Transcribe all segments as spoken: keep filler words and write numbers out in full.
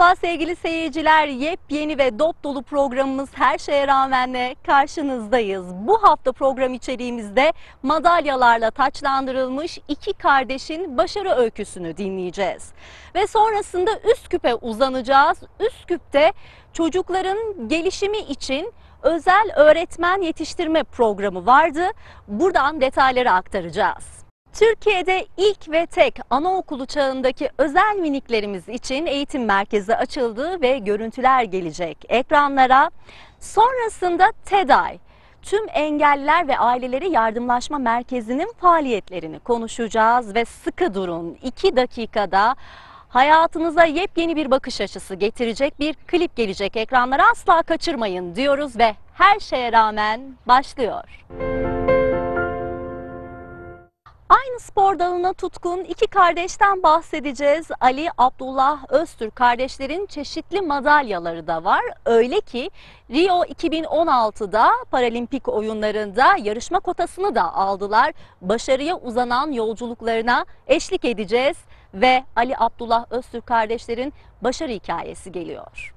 Merhaba sevgili seyirciler, yepyeni ve dop dolu programımız Her Şeye Rağmen'le karşınızdayız. Bu hafta program içeriğimizde madalyalarla taçlandırılmış iki kardeşin başarı öyküsünü dinleyeceğiz. Ve sonrasında Üsküp'e uzanacağız. Üsküp'te çocukların gelişimi için özel öğretmen yetiştirme programı vardı. Buradan detayları aktaracağız. Türkiye'de ilk ve tek anaokulu çağındaki özel miniklerimiz için eğitim merkezi açıldı ve görüntüler gelecek ekranlara. Sonrasında TEDAY, Tüm Engelliler ve Aileleri Yardımlaşma Merkezi'nin faaliyetlerini konuşacağız ve sıkı durun, iki dakikada hayatınıza yepyeni bir bakış açısı getirecek bir klip gelecek ekranlara, asla kaçırmayın diyoruz ve Her Şeye Rağmen başlıyor. Aynı spor dalına tutkun iki kardeşten bahsedeceğiz. Ali, Abdullah Öztürk kardeşlerin çeşitli madalyaları da var. Öyle ki Rio iki bin on altıda Paralimpik oyunlarında yarışma kotasını da aldılar. Başarıya uzanan yolculuklarına eşlik edeceğiz ve Ali, Abdullah Öztürk kardeşlerin başarı hikayesi geliyor.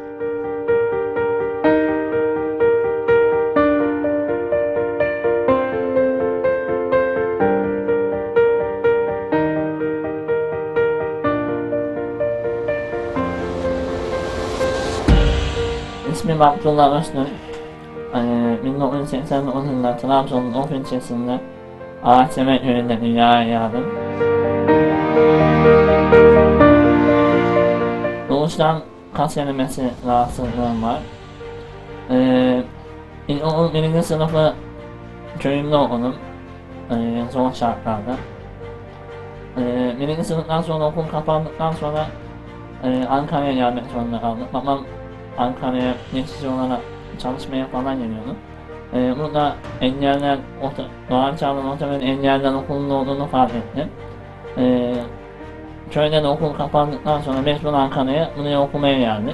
İsmim Abdullah Öztürk. bin dokuz yüz seksen dokuz yılında Trabzon'un Of ilçesinde Ağaçsever köyünde dünyaya geldim. Doğuştan kas erimesi rahatsızlığım var. Ee, İlkokul birinci sınıfı köyümde okudum. Ee, zor şartlarda. Ee, birinci sınıftan sonra okul kapandıktan sonra e, Ankara'ya gelmek zorunda kaldım. Babam Ankara'ya geçici olarak çalışmaya falan geliyordu. Ee, burada engeller, Doğan Çağlı'nın otomatik engeller okulunda olduğunu fark ettim. Ee, köyde de okul kapandıktan sonra mecbur Ankara'ya buraya okumaya geldik.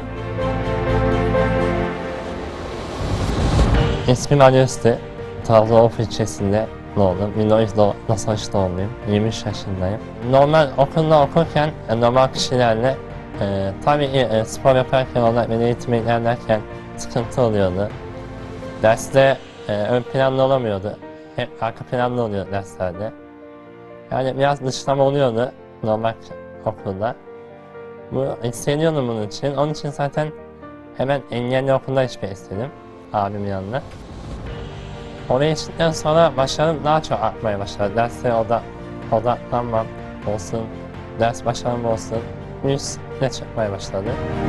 İsmim Ali Öztürk. Trabzon Of ilçesinde doğdum. bin dokuz yüz doksan üç doğumluyum. yirmi üç yaşındayım. Normal okulda okurken normal kişilerle Ee, tabii e, spor yaparken, onlar beni eğitime ilerlerken sıkıntı oluyordu. Derste e, ön planlı olamıyordu. Hep arka planlı oluyor derslerde. Yani biraz dışlama oluyordu normal okulda. Bu hissediyordum bunun için. Onun için zaten hemen engelli okulda içmeyi istedim abimin yanına. Oraya içtikten sonra başarım daha çok artmaya başladı. Derslere oda, odaklanmam olsun, ders başarım olsun. Yüz ne çıkmaya başladı.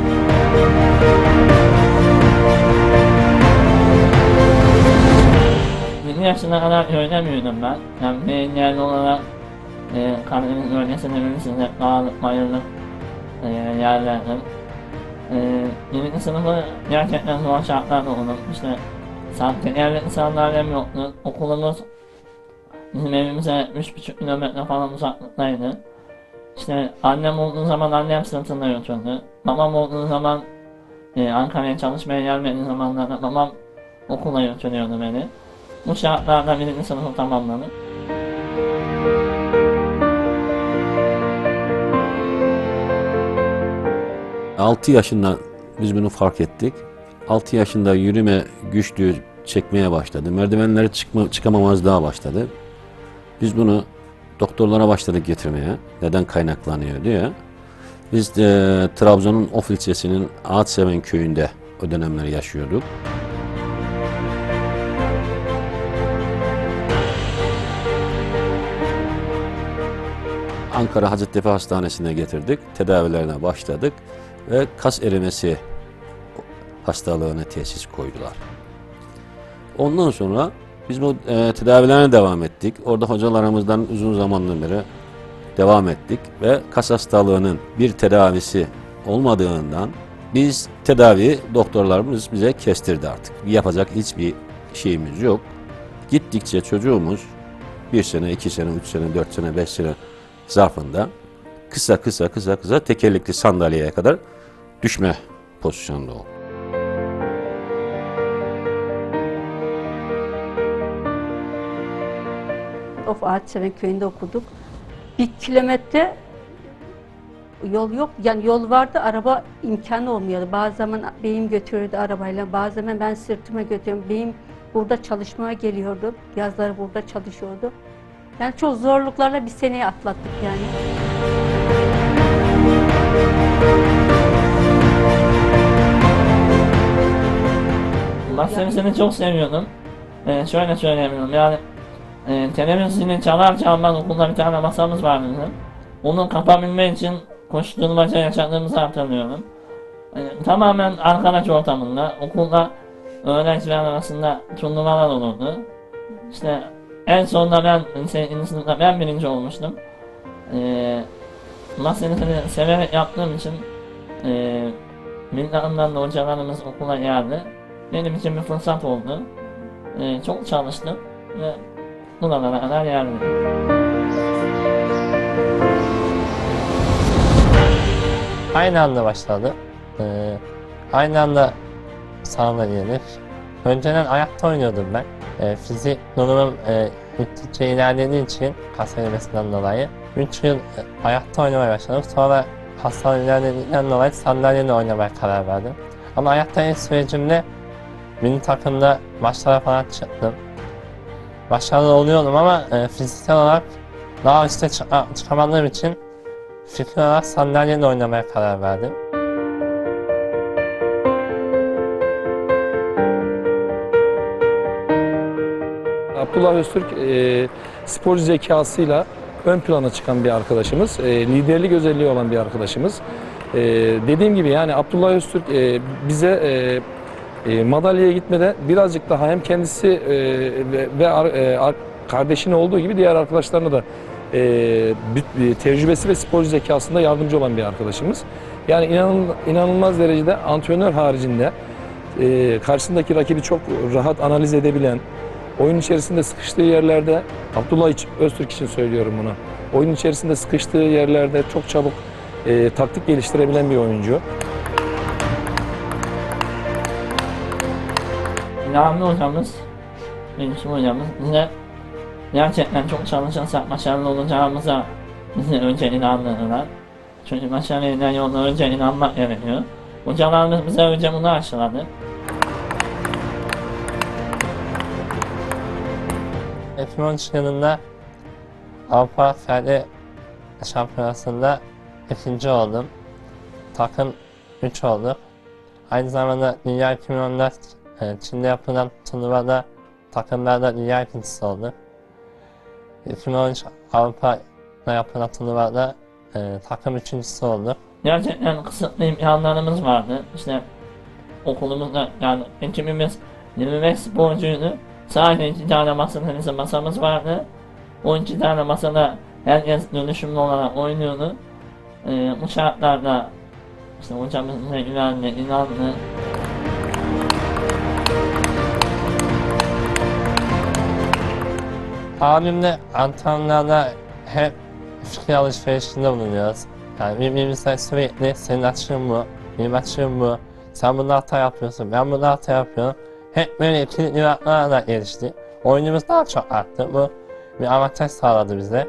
yirmi yaşına kadar köyde büyüdüm ben. Yani bir engelli olarak e, Karadeniz bölgesinde birisinde dağlık, bayırlık e, yerlerdim. E, yirminci sınıfı gerçekten zor şartlarda okudum. İşte santiyelerlik sandalyem yoktu. Okulumuz bizim evimize üç buçuk kilometre falan uzaklıktaydı. İşte annem olduğu zaman annem sırtında götürdü. Babam olduğu zaman e, Ankara'ya çalışmaya gelmediği zamanlarda babam okula götürüyordu beni. Bu şartlarda birinci sınıfı tamamladım. altı yaşında biz bunu fark ettik. altı yaşında yürüme güçlüğü çekmeye başladı. Merdivenleri çıkma, çıkamamaz daha başladı. Biz bunu doktorlara başladık getirmeye. Neden kaynaklanıyor diye. Biz de Trabzon'un Of ilçesinin Ağaçseven köyünde o dönemleri yaşıyorduk. Ankara Hacettepe Hastanesi'ne getirdik. Tedavilerine başladık ve kas erimesi hastalığına teşhis koydular. Ondan sonra biz bu e, tedavilerine devam ettik. Orada hocalarımızdan uzun zamandan beri devam ettik ve kas hastalığının bir tedavisi olmadığından biz tedavi doktorlarımız bize kestirdi artık. Yapacak hiçbir şeyimiz yok. Gittikçe çocuğumuz bir sene, iki sene, üç sene, dört sene, beş sene zarfında kısa kısa kısa kısa tekerlekli sandalyeye kadar düşme pozisyonunda oldu. Of Ağaçseven köyünde okuduk. Bir kilometre yol yok. Yani yol vardı, araba imkanı olmuyordu. Bazı zaman beyim götürürdü arabayla, bazı zaman ben sırtıma götürüyorum. Beyim burada çalışmaya geliyordu, yazları burada çalışıyordu. Yani çok zorluklarla bir seneyi atlattık yani. Bas serisini çok seviyordum. Ee, şöyle söyleyebilirim yani e, televizyonu çalar çalmaz okulda bir tane masamız vardı bizim. Onu kapabilmek için koşturmaca yaşadığımızı hatırlıyorum. E, tamamen arkadaş ortamında, okulda öğrenciler arasında turnuvalar olurdu. İşte en sonunda ben, sekizinci sınıfta ben birinci olmuştum. E, Mas serisini severek yaptığım için e, milletlerden de hocalarımız okula geldi. Benim için bir fırsat oldu. Ee, çok çalıştım ve buralara kadar geldim. Aynı anda başladı. Ee, aynı anda sahada geldik. Önceden ayakta oynuyordum ben. Ee, fizik durumum e, gittikçe ilerlediği için kas erimesinden dolayı üç yıl e, ayakta oynamaya başladım. Sonra hastalık ilerlediğinden dolayı sandalyeyle oynamaya karar verdim. Ama ayakta ilk sürecimde milli takımda maçlara falan çıktım. Başarılı oluyordum ama e, fiziksel olarak daha üstte çık çıkamadığım için fikri olarak sandalyeyle oynamaya karar verdim. Abdullah Öztürk e, spor zekasıyla ön plana çıkan bir arkadaşımız, e, liderlik özelliği olan bir arkadaşımız. E, dediğim gibi yani Abdullah Öztürk e, bize e, E, madalyaya gitmeden birazcık daha hem kendisi e, ve, ve ar, e, ar, kardeşinin olduğu gibi diğer arkadaşlarına da e, bir, tecrübesi ve spor zekasında yardımcı olan bir arkadaşımız. Yani inanıl, inanılmaz derecede antrenör haricinde e, karşısındaki rakibi çok rahat analiz edebilen, oyun içerisinde sıkıştığı yerlerde, Abdullah Öztürk için söylüyorum bunu, oyun içerisinde sıkıştığı yerlerde çok çabuk e, taktik geliştirebilen bir oyuncu. İlhamlı hocamız, Yusuf hocamız bize gerçekten çok çalışırsak başarılı olacağımıza bize önce inandırdılar. Çünkü başarıya inen yolda önce inanmak gerekiyor. Hocalarımız bize önce bunu aşıladı. iki bin on üç yılında Avrupa Ferdi Şampiyonası'nda ikinci oldum. Takım üç olduk. Aynı zamanda Dünya iki bin on dört Çin'de yapılan turnuvada takımlarda dünya ikincisi oldu. iki bin on üç Avrupa'da yapılan turnuvada e, takım üçüncüsü oldu. Gerçekten kısıtlı imkanlarımız vardı. İşte okulumuzda yani ekibimiz yirmi beş sporcuydu. Sadece iki tane masa tenisi masamız vardı. O iki tane masada herkes dönüşümlü olarak oynuyordu. E, bu şartlarda işte hocamız bize güvendi, inandı. Abimle antrenmanlarda hep fikir alışverişinde bulunuyoruz. Yani birbirimize sürekli senin açığın bu, benim açığım bu, sen burada hata yapıyorsun, ben burada hata yapıyorum. Hep böyle ikili diyaloglarla gelişti. Oyunumuz daha çok arttı. Bu bir avantaj sağladı bize.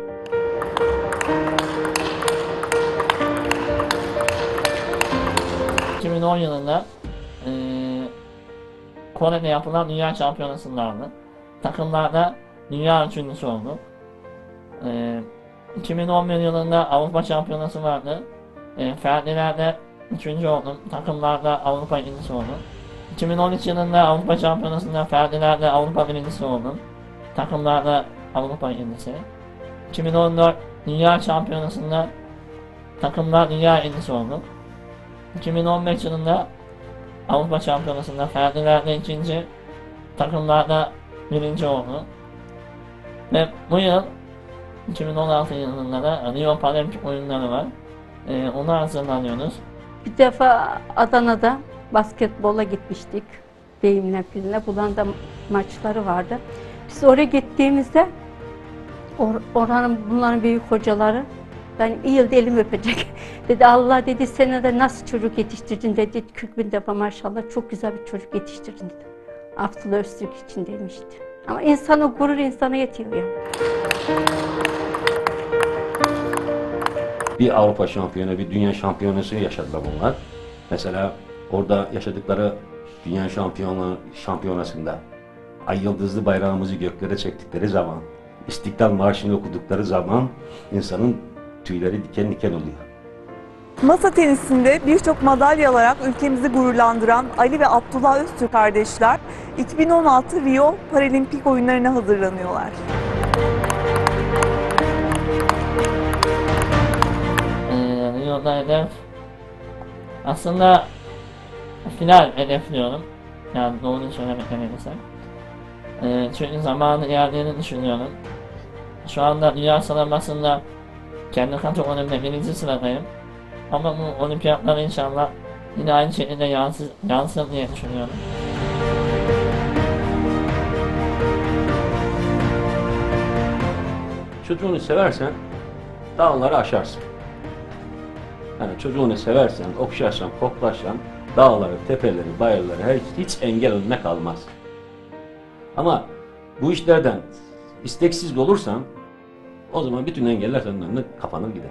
iki bin on yılında e, Kore'de yapılan Dünya Şampiyonası'nda takımlarda dünya üçüncüsü olduk. E, iki bin on bir yılında Avrupa Şampiyonası vardı. E, Ferdilerde üçüncü oldum. Takımlarda Avrupa ikincisi oldum. iki bin on üç yılında Avrupa Şampiyonası'nda Ferdilerde Avrupa birincisi oldum. Takımlarda Avrupa ikincisi. iki bin on dört Dünya Şampiyonası'nda takımlar dünya ikincisi olduk. iki bin on beş yılında Avrupa Şampiyonası'nda Ferdilerde ikinci, takımlarda birinci oldu. Ve bu yıl iki bin on altı yılında da Rio Paralimpik oyunları var. Ee, ona hazırlanıyoruz. Bir defa Adana'da basketbola gitmiştik. Beyimle bizimle. Bundan da maçları vardı. Biz oraya gittiğimizde or oranın bunların büyük hocaları ben iyi yılda elimi öpecek. Dedi Allah dedi sen de nasıl çocuk yetiştirdin dedi. kırk bin defa maşallah çok güzel bir çocuk yetiştirdin dedi. Abdullah Öztürk için demişti. Ama insan o gurur insana yetiyor ya. bir Avrupa şampiyonu, bir dünya şampiyonası yaşadılar bunlar. Mesela orada yaşadıkları dünya şampiyonu şampiyonasında ay yıldızlı bayrağımızı göklere çektikleri zaman, İstiklal Marşı'nı okudukları zaman insanın tüyleri diken diken oluyor. Masa tenisinde birçok madalya alarak ülkemizi gururlandıran Ali ve Abdullah Öztürk kardeşler iki bin on altı Rio Paralimpik oyunlarına hazırlanıyorlar. Ee, Rio'da hedef aslında final hedefliyorum. Yani doğru söylemek gerekirse. Ee, çünkü zamanı ilerlediğini düşünüyorum. Şu anda dünya sıralamasında kendi kategorimde birinci sıradayım. Ama bu olimpiyatlar inşallah yine aynı şekilde yansır, yansır diye düşünüyorum. Çocuğunu seversen dağları aşarsın. Yani çocuğunu seversen, okşarsan, koklarsan dağları, tepeleri, bayırları hiç, hiç engel önüne kalmaz. Ama bu işlerden isteksiz olursan o zaman bütün engeller senin önüne kapanır gider.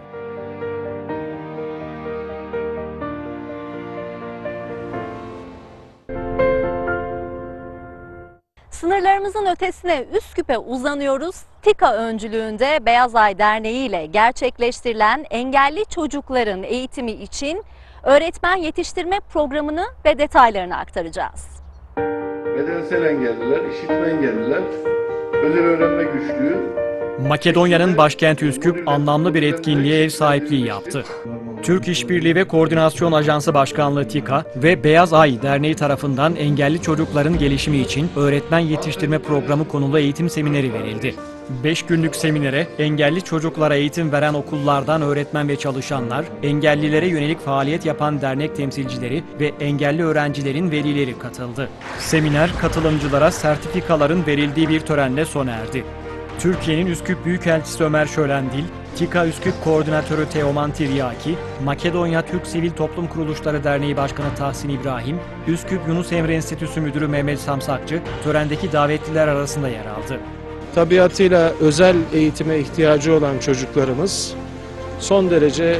Sınırlarımızın ötesine Üsküp'e uzanıyoruz. TİKA öncülüğünde Beyaz Ay Derneği ile gerçekleştirilen engelli çocukların eğitimi için öğretmen yetiştirme programını ve detaylarını aktaracağız. Bedensel engelliler, işitme engelliler, özel öğrenme güçlüğü. Makedonya'nın başkenti Üsküp anlamlı bir etkinliğe ev sahipliği yaptı. Türk İşbirliği ve Koordinasyon Ajansı Başkanlığı TİKA ve Beyaz Ay Derneği tarafından engelli çocukların gelişimi için öğretmen yetiştirme programı konulu eğitim semineri verildi. beş günlük seminere engelli çocuklara eğitim veren okullardan öğretmen ve çalışanlar, engellilere yönelik faaliyet yapan dernek temsilcileri ve engelli öğrencilerin velileri katıldı. Seminer katılımcılara sertifikaların verildiği bir törenle sona erdi. Türkiye'nin Üsküp Büyükelçisi Ömer Şölendil, TİKA Üsküp Koordinatörü Teoman Tiryaki, Makedonya Türk Sivil Toplum Kuruluşları Derneği Başkanı Tahsin İbrahim, Üsküp Yunus Emre Enstitüsü Müdürü Mehmet Samsakçı törendeki davetliler arasında yer aldı. Tabiatıyla özel eğitime ihtiyacı olan çocuklarımız son derece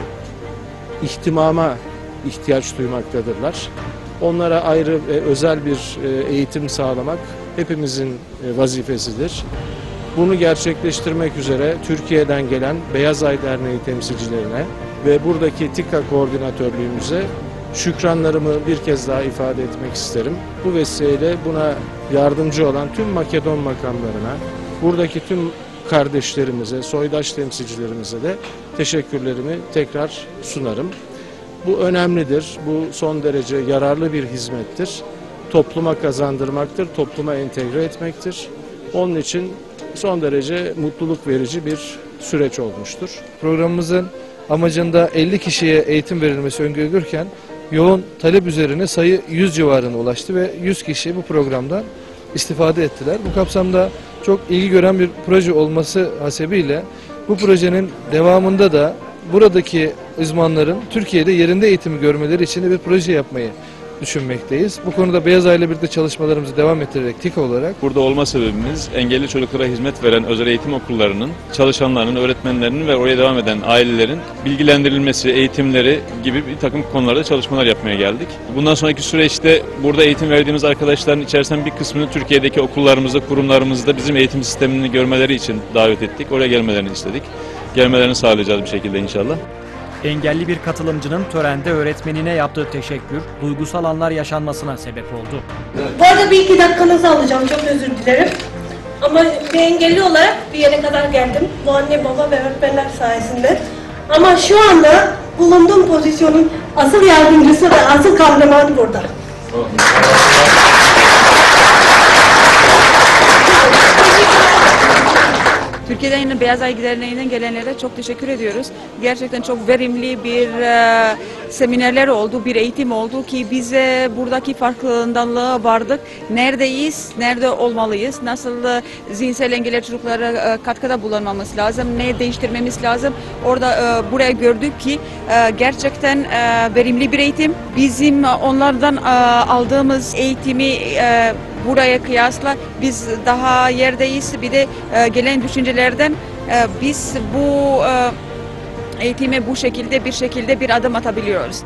ihtimama ihtiyaç duymaktadırlar. Onlara ayrı ve özel bir eğitim sağlamak hepimizin vazifesidir. Bunu gerçekleştirmek üzere Türkiye'den gelen Beyaz Ay Derneği temsilcilerine ve buradaki TİKA koordinatörlüğümüze şükranlarımı bir kez daha ifade etmek isterim. Bu vesileyle buna yardımcı olan tüm Makedon makamlarına, buradaki tüm kardeşlerimize, soydaş temsilcilerimize de teşekkürlerimi tekrar sunarım. Bu önemlidir, bu son derece yararlı bir hizmettir. Topluma kazandırmaktır, topluma entegre etmektir. Onun için son derece mutluluk verici bir süreç olmuştur. Programımızın amacında elli kişiye eğitim verilmesi öngörülürken yoğun talep üzerine sayı yüz civarına ulaştı ve yüz kişi bu programdan istifade ettiler. Bu kapsamda çok ilgi gören bir proje olması hasebiyle bu projenin devamında da buradaki uzmanların Türkiye'de yerinde eğitimi görmeleri için de bir proje yapmayı düşünmekteyiz. Bu konuda Beyaz Ay ile birlikte çalışmalarımızı devam ettirerek TİKA olarak burada olma sebebimiz engelli çocuklara hizmet veren özel eğitim okullarının çalışanlarının, öğretmenlerinin ve oraya devam eden ailelerin bilgilendirilmesi, eğitimleri gibi bir takım konularda çalışmalar yapmaya geldik. Bundan sonraki süreçte burada eğitim verdiğimiz arkadaşların içerisinden bir kısmını Türkiye'deki okullarımızda, kurumlarımızda bizim eğitim sistemini görmeleri için davet ettik. Oraya gelmelerini istedik. Gelmelerini sağlayacağız bir şekilde inşallah. Engelli bir katılımcının törende öğretmenine yaptığı teşekkür, duygusal anlar yaşanmasına sebep oldu. Bu arada bir iki dakikanızı alacağım, çok özür dilerim. Ama bir engelli olarak bir yere kadar geldim. Bu anne, baba ve öğretmenler sayesinde. Ama şu anda bulunduğum pozisyonun asıl yardımcısı ve asıl kahramanı burada. Türkiye'den yine Beyaz Ay Derneği'nden gelenlere çok teşekkür ediyoruz. Gerçekten çok verimli bir e, seminerler oldu, bir eğitim oldu ki bize buradaki farkındalığa vardık. Neredeyiz, nerede olmalıyız, nasıl e, zihinsel engelli çocuklara e, katkıda bulunmamız lazım, ne değiştirmemiz lazım. Orada e, buraya gördük ki e, gerçekten e, verimli bir eğitim. Bizim onlardan e, aldığımız eğitimi e, buraya kıyasla biz daha yerdeyiz. Bir de e, gelen düşüncelerden e, biz bu e, eğitime bu şekilde bir şekilde bir adım atabiliyoruz.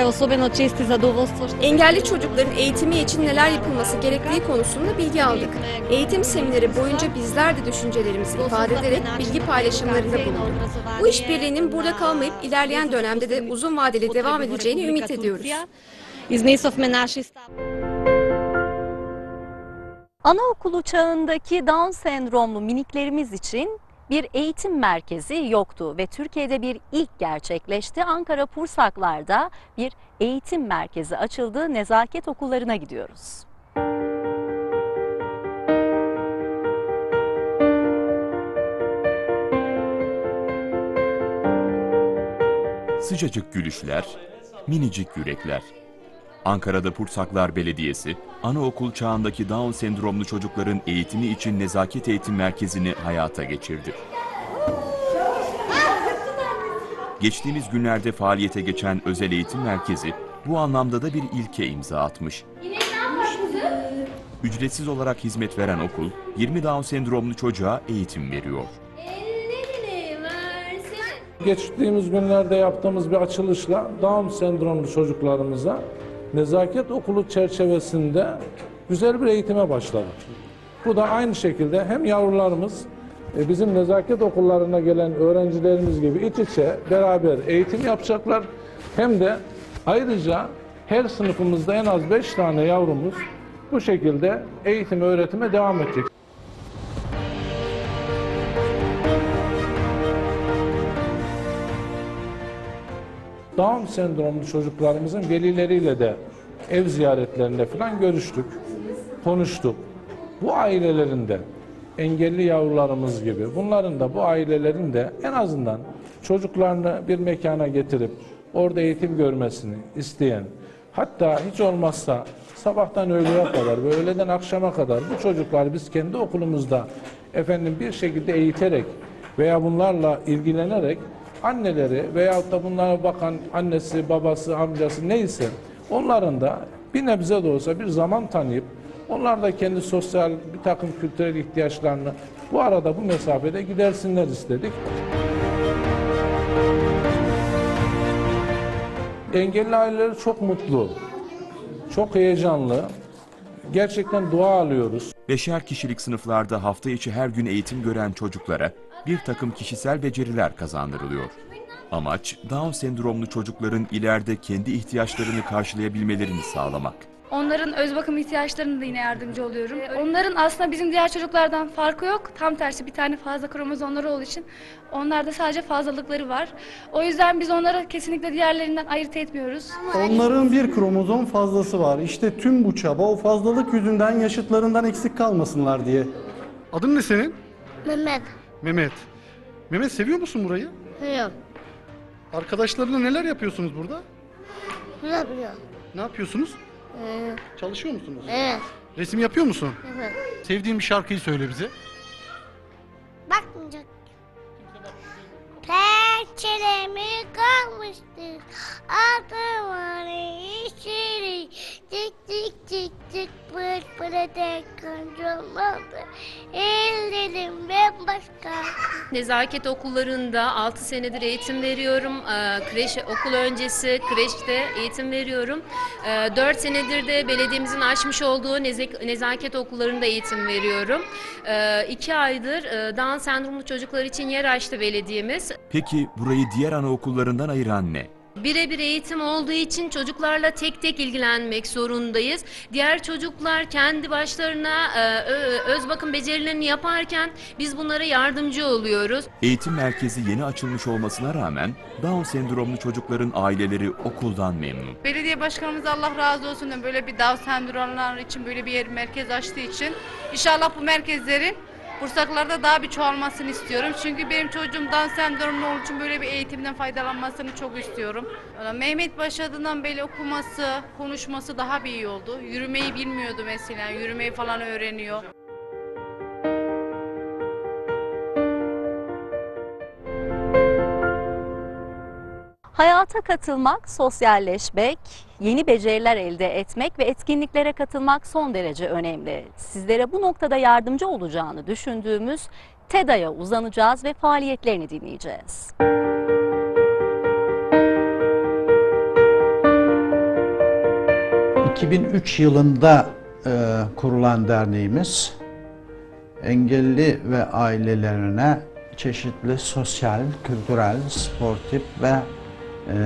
Engelli çocukların eğitimi için neler yapılması gerektiği konusunda bilgi aldık. Eğitim semineri boyunca bizler de düşüncelerimizi ifade ederek bilgi paylaşımlarında bulunduk. Bu işbirliğinin burada kalmayıp ilerleyen dönemde de uzun vadeli devam edeceğini ümit ediyoruz. Anaokulu çağındaki Down sendromlu miniklerimiz için bir eğitim merkezi yoktu ve Türkiye'de bir ilk gerçekleşti. Ankara Pursaklar'da bir eğitim merkezi açıldı. Nezaket okullarına gidiyoruz. Sıcacık gülüşler, minicik yürekler. Ankara'da Pursaklar Belediyesi, anaokul çağındaki Down sendromlu çocukların eğitimi için Nezaket Eğitim Merkezi'ni hayata geçirdi. Geçtiğimiz günlerde faaliyete geçen özel eğitim merkezi, bu anlamda da bir ilke imza atmış. Ücretsiz olarak hizmet veren okul, yirmi Down sendromlu çocuğa eğitim veriyor. Geçtiğimiz günlerde yaptığımız bir açılışla Down sendromlu çocuklarımıza Nezaket Okulu çerçevesinde güzel bir eğitime başladık. Bu da aynı şekilde hem yavrularımız bizim nezaket okullarına gelen öğrencilerimiz gibi iç içe beraber eğitim yapacaklar. Hem de ayrıca her sınıfımızda en az beş tane yavrumuz bu şekilde eğitim öğretime devam edecek. Down sendromlu çocuklarımızın velileriyle de ev ziyaretlerinde falan görüştük, konuştuk. Bu ailelerin de engelli yavrularımız gibi bunların da bu ailelerin de en azından çocuklarını bir mekana getirip orada eğitim görmesini isteyen, hatta hiç olmazsa sabahtan öğleye kadar ve öğleden akşama kadar bu çocuklar biz kendi okulumuzda efendim bir şekilde eğiterek veya bunlarla ilgilenerek anneleri veyahut da bunlara bakan annesi, babası, amcası neyse onların da bir nebze de olsa bir zaman tanıyıp onlar da kendi sosyal bir takım kültürel ihtiyaçlarını bu arada bu mesafede gidersinler istedik. Engelli aileleri çok mutlu, çok heyecanlı. Gerçekten dua alıyoruz. Beşer kişilik sınıflarda hafta içi her gün eğitim gören çocuklara bir takım kişisel beceriler kazandırılıyor. Amaç, Down sendromlu çocukların ileride kendi ihtiyaçlarını karşılayabilmelerini sağlamak. Onların öz bakım ihtiyaçlarına da yine yardımcı oluyorum. Onların aslında bizim diğer çocuklardan farkı yok. Tam tersi bir tane fazla kromozomları olduğu için onlarda sadece fazlalıkları var. O yüzden biz onları kesinlikle diğerlerinden ayırt etmiyoruz. Onların bir kromozom fazlası var. İşte tüm bu çaba o fazlalık yüzünden yaşıtlarından eksik kalmasınlar diye. Adın ne senin? Mehmet. Mehmet. Mehmet seviyor musun burayı? Yok. Arkadaşlarınla neler yapıyorsunuz burada? Ne yapıyor? Ne yapıyorsunuz? Ee, Çalışıyor musunuz? Evet. Resim yapıyor musun? Evet. Sevdiğin bir şarkıyı söyle bize. Bakmayacak. Pençelemi kalmıştır. Adım işleri. Cik cik cik cik pır pır tek kontrolmadı. Ellerim bambaşka. Nezaket okullarında altı senedir eğitim veriyorum. Kreş, okul öncesi kreşte eğitim veriyorum. dört senedir de belediyemizin açmış olduğu nezaket okullarında eğitim veriyorum. iki aydır Down sendromlu çocuklar için yer açtı belediyemiz. Peki burayı diğer anaokullarından ayıran ne? Birebir eğitim olduğu için çocuklarla tek tek ilgilenmek zorundayız. Diğer çocuklar kendi başlarına öz bakım becerilerini yaparken biz bunlara yardımcı oluyoruz. Eğitim merkezi yeni açılmış olmasına rağmen Down sendromlu çocukların aileleri okuldan memnun. Belediye başkanımız Allah razı olsun böyle bir Down sendromlular için böyle bir yer merkez açtığı için inşallah bu merkezlerin Pursaklar'da daha bir çoğalmasını istiyorum. Çünkü benim çocuğum Down sendromlu olduğu için böyle bir eğitimden faydalanmasını çok istiyorum. Mehmet başladığından beri okuması, konuşması daha bir iyi oldu. Yürümeyi bilmiyordu mesela, yürümeyi falan öğreniyor. Hayata katılmak, sosyalleşmek, yeni beceriler elde etmek ve etkinliklere katılmak son derece önemli. Sizlere bu noktada yardımcı olacağını düşündüğümüz TEDA'ya uzanacağız ve faaliyetlerini dinleyeceğiz. iki bin üç yılında e, kurulan derneğimiz, engelli ve ailelerine çeşitli sosyal, kültürel, sportif ve e,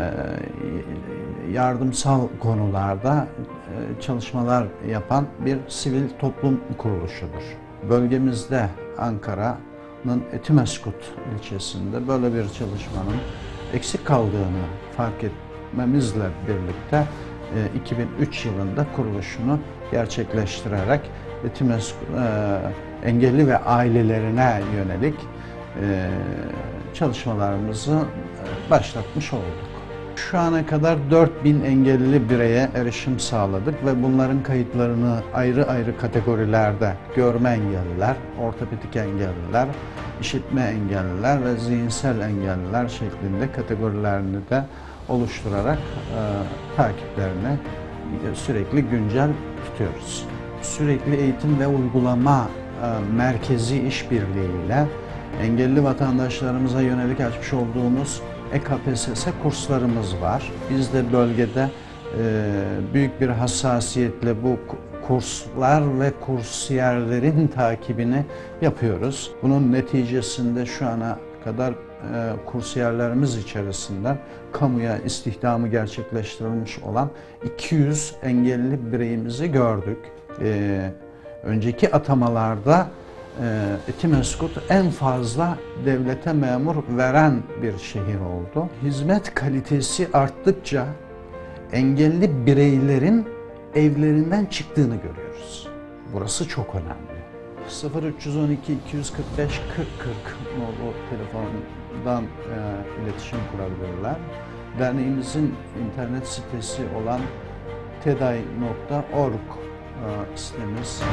yardımsal konularda e, çalışmalar yapan bir sivil toplum kuruluşudur. Bölgemizde Ankara'nın Etimeskut ilçesinde böyle bir çalışmanın eksik kaldığını fark etmemizle birlikte iki bin üç yılında kuruluşunu gerçekleştirerek Etimeskut e, engelli ve ailelerine yönelik e, çalışmalarımızı başlatmış olduk. Şu ana kadar dört bin engelli bireye erişim sağladık ve bunların kayıtlarını ayrı ayrı kategorilerde görme engelliler, ortopedik engelliler, işitme engelliler ve zihinsel engelliler şeklinde kategorilerini de oluşturarak e, takiplerini sürekli güncel tutuyoruz. Sürekli eğitim ve uygulama e, merkezi işbirliğiyle engelli vatandaşlarımıza yönelik açmış olduğumuz E K P S S kurslarımız var. Biz de bölgede e, büyük bir hassasiyetle bu kurslar ve kursiyerlerin takibini yapıyoruz. Bunun neticesinde şu ana kadar e, kursiyerlerimiz içerisinden kamuya istihdamı gerçekleştirilmiş olan iki yüz engelli bireyimizi gördük. E, önceki atamalarda Etimeskut en fazla devlete memur veren bir şehir oldu. Hizmet kalitesi arttıkça engelli bireylerin evlerinden çıktığını görüyoruz. Burası çok önemli. sıfır üç yüz on iki iki yüz kırk beş kırk kırk nolu telefondan e, iletişim kurabilirler. Derneğimizin internet sitesi olan teday nokta org e, sitemiz.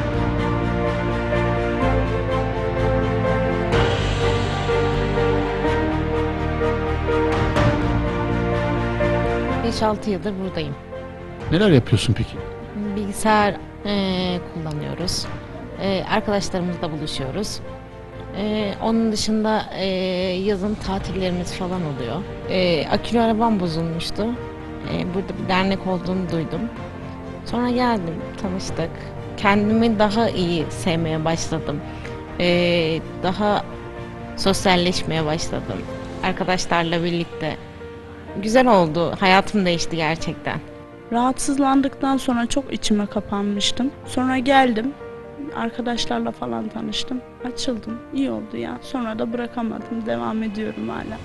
beş altı yıldır buradayım. Neler yapıyorsun peki? Bilgisayar e, kullanıyoruz. E, arkadaşlarımızla buluşuyoruz. E, onun dışında e, yazın tatillerimiz falan oluyor. E, akülü arabam bozulmuştu. E, burada bir dernek olduğunu duydum. Sonra geldim, tanıştık. Kendimi daha iyi sevmeye başladım. E, daha sosyalleşmeye başladım. Arkadaşlarla birlikte. Güzel oldu. Hayatım değişti gerçekten. Rahatsızlandıktan sonra çok içime kapanmıştım. Sonra geldim. Arkadaşlarla falan tanıştım. Açıldım. İyi oldu ya. Sonra da bırakamadım. Devam ediyorum hala.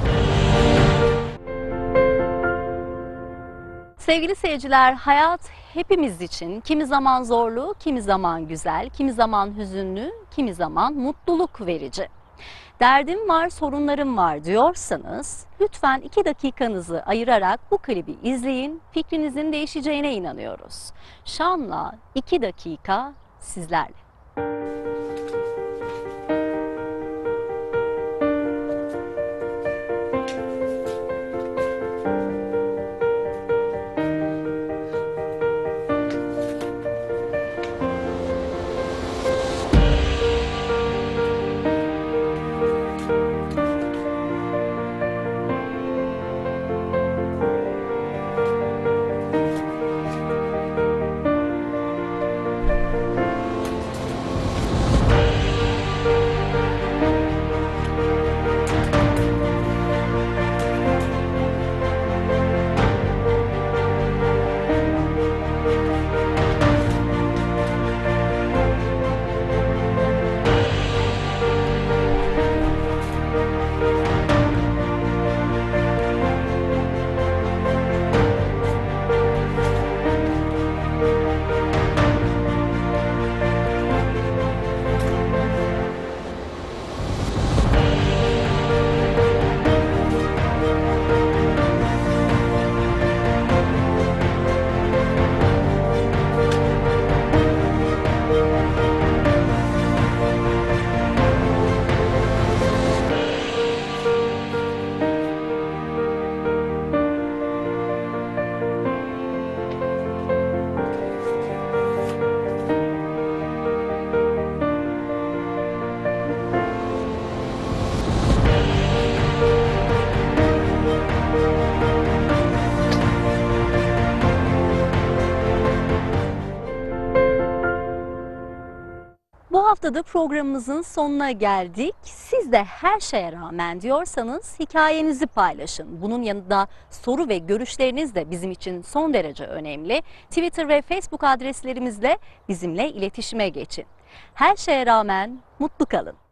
Sevgili seyirciler, hayat hepimiz için kimi zaman zorlu, kimi zaman güzel, kimi zaman hüzünlü, kimi zaman mutluluk verici. Derdim var, sorunlarım var diyorsanız lütfen iki dakikanızı ayırarak bu klibi izleyin. Fikrinizin değişeceğine inanıyoruz. Şan'la iki dakika sizlerle. haftada programımızın sonuna geldik. Siz de her şeye rağmen diyorsanız hikayenizi paylaşın. Bunun yanında soru ve görüşleriniz de bizim için son derece önemli. Twitter ve Facebook adreslerimizle bizimle iletişime geçin. Her şeye rağmen mutlu kalın.